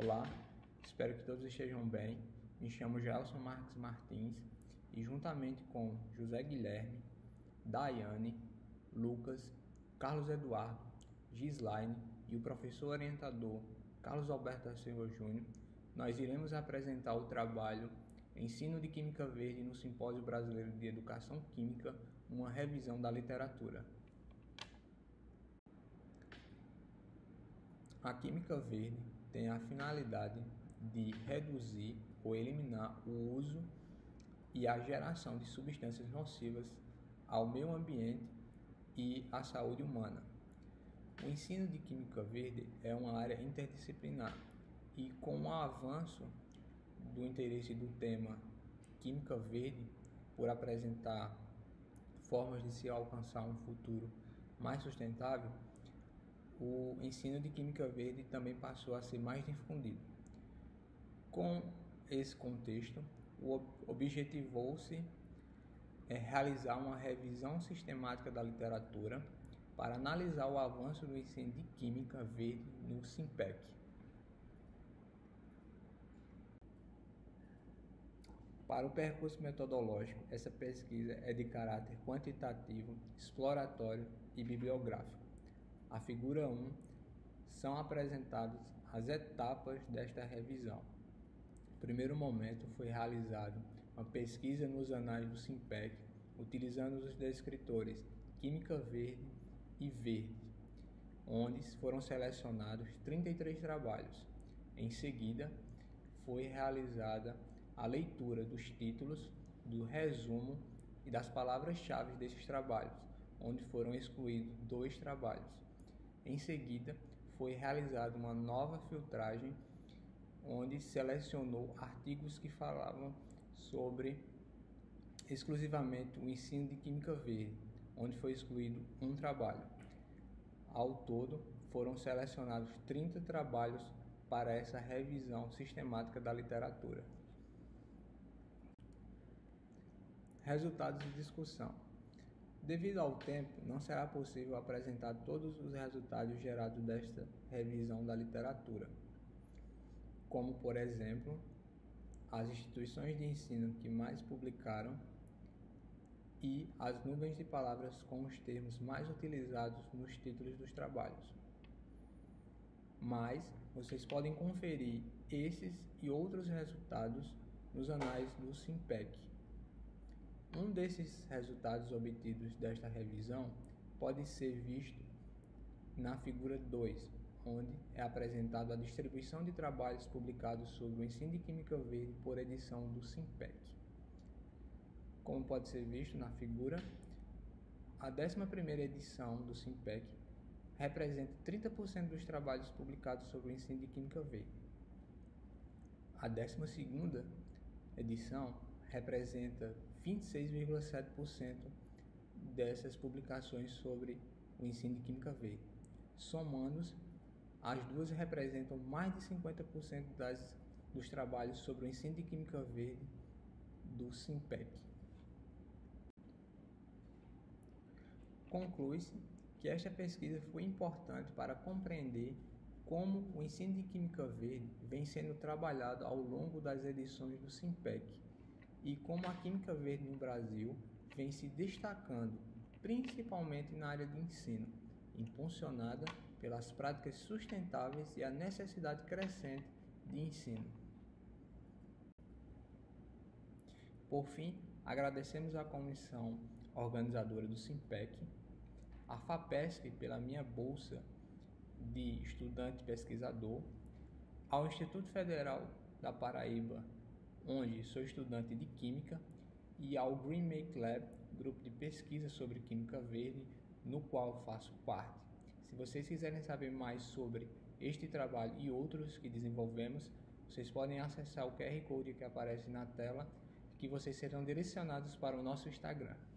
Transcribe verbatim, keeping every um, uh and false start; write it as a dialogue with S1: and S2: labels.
S1: Olá, espero que todos estejam bem. Me chamo Gelson Marques Martins e juntamente com José Guilherme, Daiane, Lucas, Carlos Eduardo, Gislaine e o professor orientador Carlos Alberto da Silva Júnior, nós iremos apresentar o trabalho Ensino de Química Verde no Simpósio Brasileiro de Educação Química, uma revisão da literatura. A química verde tem a finalidade de reduzir ou eliminar o uso e a geração de substâncias nocivas ao meio ambiente e à saúde humana. O ensino de química verde é uma área interdisciplinar e, com o avanço do interesse do tema química verde por apresentar formas de se alcançar um futuro mais sustentável, o ensino de química verde também passou a ser mais difundido. Com esse contexto, objetivou-se é, realizar uma revisão sistemática da literatura para analisar o avanço do ensino de química verde no SIMPEC. Para o percurso metodológico, essa pesquisa é de caráter quantitativo, exploratório e bibliográfico. A figura um são apresentadas as etapas desta revisão. No primeiro momento foi realizada uma pesquisa nos anais do SIMPEC, utilizando os descritores Química Verde e Verde, onde foram selecionados trinta e três trabalhos. Em seguida, foi realizada a leitura dos títulos, do resumo e das palavras-chave desses trabalhos, onde foram excluídos dois trabalhos. Em seguida, foi realizada uma nova filtragem, onde selecionou artigos que falavam sobre exclusivamente o ensino de química verde, onde foi excluído um trabalho. Ao todo, foram selecionados trinta trabalhos para essa revisão sistemática da literatura. Resultados de discussão. Devido ao tempo, não será possível apresentar todos os resultados gerados desta revisão da literatura, como, por exemplo, as instituições de ensino que mais publicaram e as nuvens de palavras com os termos mais utilizados nos títulos dos trabalhos. Mas vocês podem conferir esses e outros resultados nos anais do SIMPEC. Um desses resultados obtidos desta revisão pode ser visto na figura dois, onde é apresentada a distribuição de trabalhos publicados sobre o ensino de química verde por edição do SIMPEC. Como pode ser visto na figura, a décima primeira edição do SIMPEC representa trinta por cento dos trabalhos publicados sobre o ensino de química verde. A décima segunda edição representa vinte e seis vírgula sete por cento dessas publicações sobre o ensino de química verde. Somando-os, as duas representam mais de cinquenta por cento das, dos trabalhos sobre o ensino de química verde do SIMPEC. Conclui-se que esta pesquisa foi importante para compreender como o ensino de química verde vem sendo trabalhado ao longo das edições do SIMPEC e como a química verde no Brasil vem se destacando, principalmente na área de ensino, impulsionada pelas práticas sustentáveis e a necessidade crescente de ensino. Por fim, agradecemos à comissão organizadora do SIMPEC, a FAPESP pela minha bolsa de estudante pesquisador, ao Instituto Federal da Paraíba, onde sou estudante de Química, e ao Green Make Lab, grupo de pesquisa sobre Química Verde, no qual faço parte. Se vocês quiserem saber mais sobre este trabalho e outros que desenvolvemos, vocês podem acessar o Q R Code que aparece na tela, que vocês serão direcionados para o nosso Instagram.